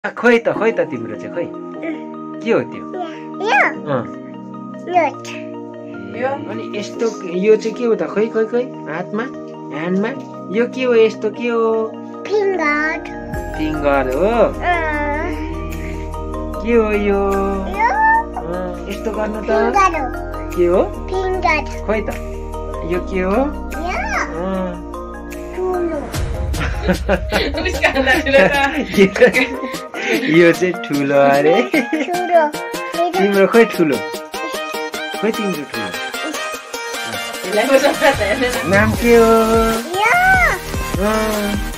खोइ त तिम्रो चाहिँ खोइ के हो त्यो अनि यस्तो यो चाहिँ के हो त खोइ हातमा ह्यान्डमा यो के हो यस्तो के हो फिङ्गर हो के हो यो यस्तो गर्नु त के हो खोइ त यो के हो यो चाहिँ ठुलो अरे तिम्रो खोइ ठुलो ठुलो नाम के हो